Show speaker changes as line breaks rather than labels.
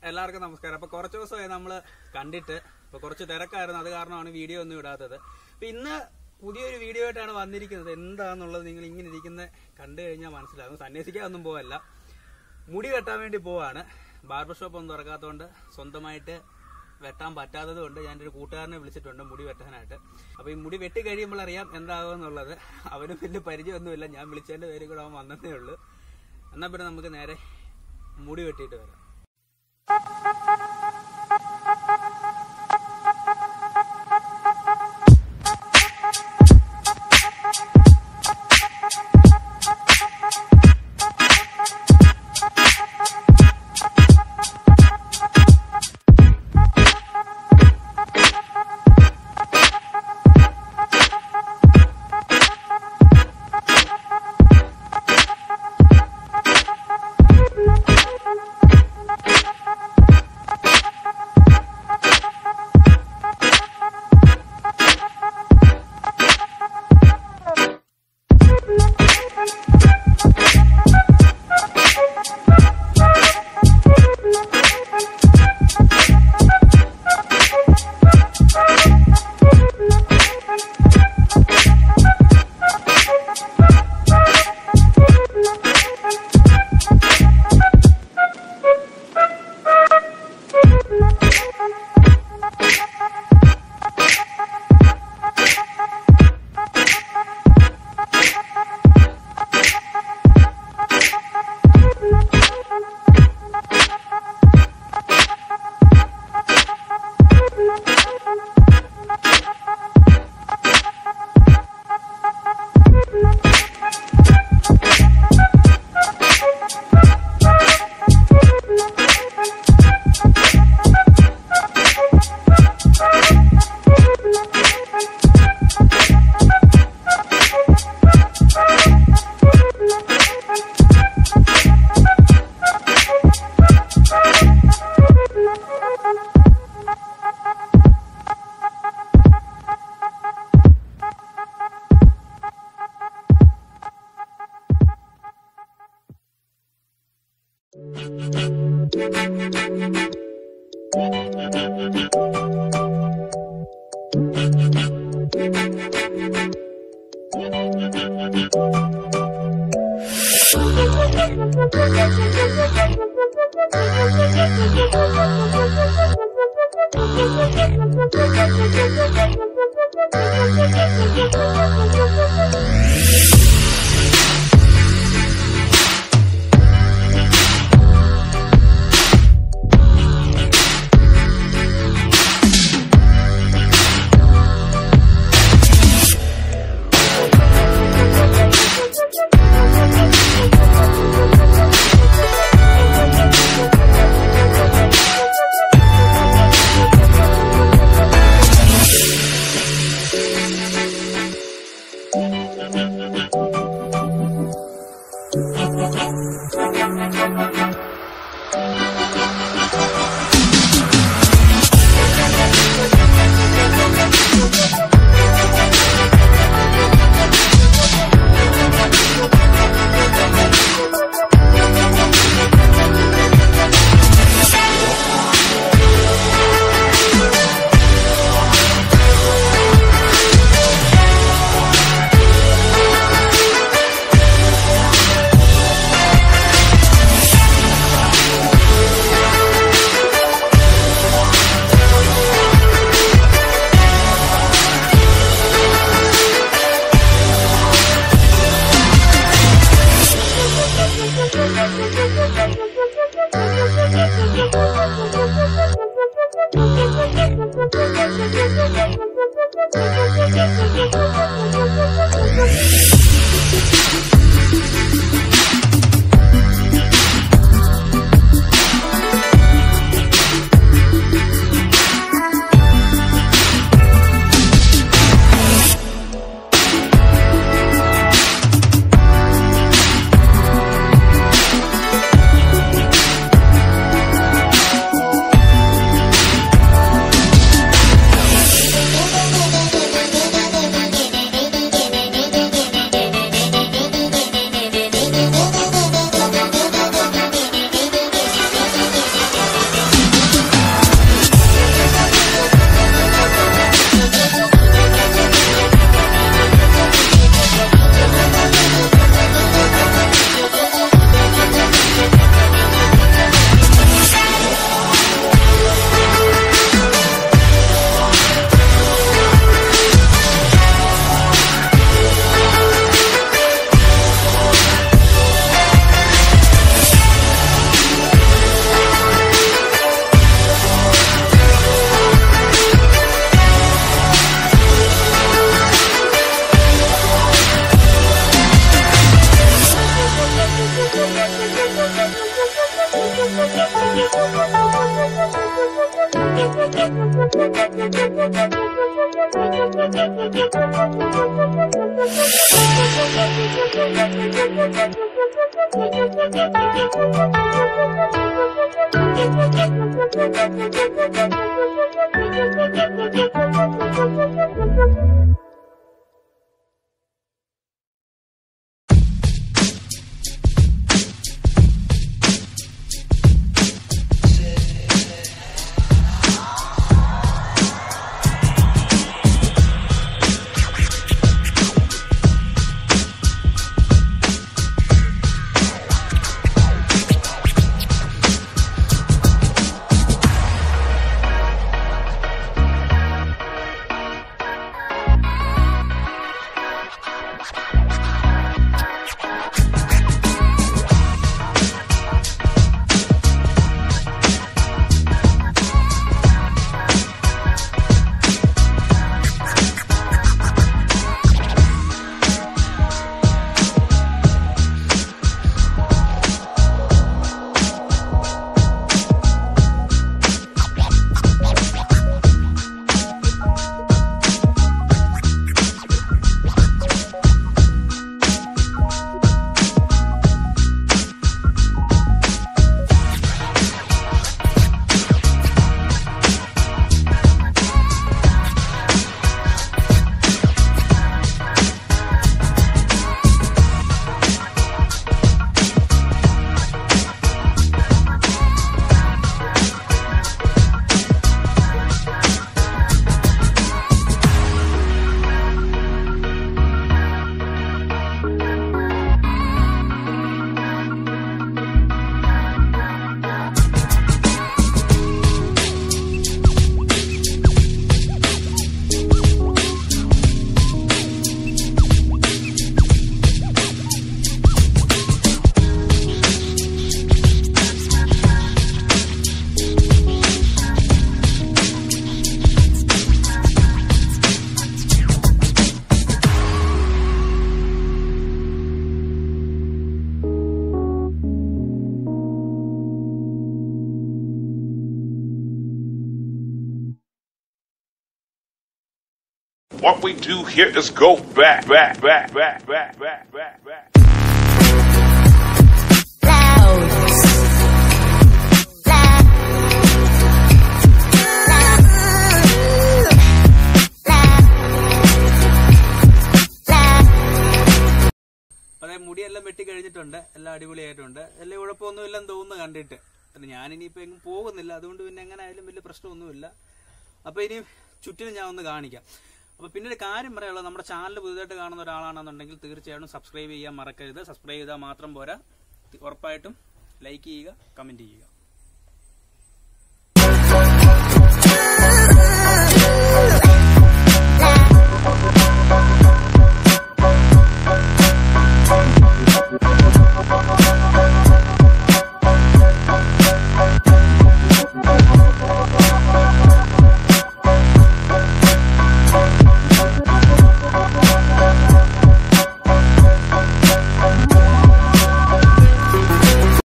എല്ലാവർക്കും നമസ്കാരം. അപ്പൊ കുറച്ച് ദിവസമായി നമ്മള് കണ്ടിട്ട് ഇപ്പൊ കുറച്ച് തിരക്കായിരുന്നു, അത് കാരണമാണ് വീഡിയോ ഒന്നും ഇടാത്തത്. അപ്പൊ ഇന്ന് പുതിയൊരു വീഡിയോ ആയിട്ടാണ് വന്നിരിക്കുന്നത്. എന്താന്നുള്ളത് നിങ്ങൾ ഇങ്ങനെ ഇരിക്കുന്ന കണ്ടു കഴിഞ്ഞാൽ മനസ്സിലാകും. സന്യസിക്കാനൊന്നും പോവല്ല, മുടി വെട്ടാൻ വേണ്ടി പോവാണ്. ബാർബർ ഷോപ്പ് ഒന്നും തുറക്കാത്തതുകൊണ്ട് സ്വന്തമായിട്ട് വെട്ടാൻ പറ്റാത്തത് കൊണ്ട് ഞാൻ ഒരു കൂട്ടുകാരനെ വിളിച്ചിട്ടുണ്ട് മുടി വെട്ടാനായിട്ട്. അപ്പൊ ഈ മുടി വെട്ടി കഴിയുമ്പോൾ അറിയാം എന്താകുമെന്നുള്ളത്. അവനും വലിയ പരിചയമൊന്നുമില്ല, ഞാൻ വിളിച്ചതിന്റെ പേര് കൂടെ അവൻ വന്നതേ ഉള്ളൂ. എന്നാ പിന്നെ നമുക്ക് നേരെ മുടി വെട്ടിയിട്ട് വരാം.
What we do here is go back.
അതെ, മുടിയെല്ലാം വെട്ടി കഴിഞ്ഞിട്ടുണ്ട്, എല്ലാം അടിപൊളിയായിട്ടുണ്ട്. എല്ലാം കുഴപ്പമൊന്നുമില്ലെന്ന് തോന്നുന്നു കണ്ടിട്ട്. ഞാനിനിയിപ്പോൾ എങ്ങും പോകുന്നില്ല, അതുകൊണ്ട് പിന്നെ എങ്ങനെ ആയാലും വലിയ പ്രശ്നമൊന്നുമില്ല. അപ്പോൾ ഇനി ചുറ്റിനും ഞാൻ ഒന്ന് കാണിക്കാം. അപ്പോൾ പിന്നെ ഒരു കാര്യം പറയാനുള്ളത്, നമ്മുടെ ചാനൽ പുതുതായിട്ട് കാണുന്ന ഒരാളാണെന്നുണ്ടെങ്കിൽ തീർച്ചയായിട്ടും സബ്സ്ക്രൈബ് ചെയ്യാൻ മറക്കരുത്. സബ്സ്ക്രൈബ് ചെയ്താൽ മാത്രം പോരാ, ഉറപ്പായിട്ടും ലൈക്ക് ചെയ്യുക, കമൻറ്റ് ചെയ്യുക.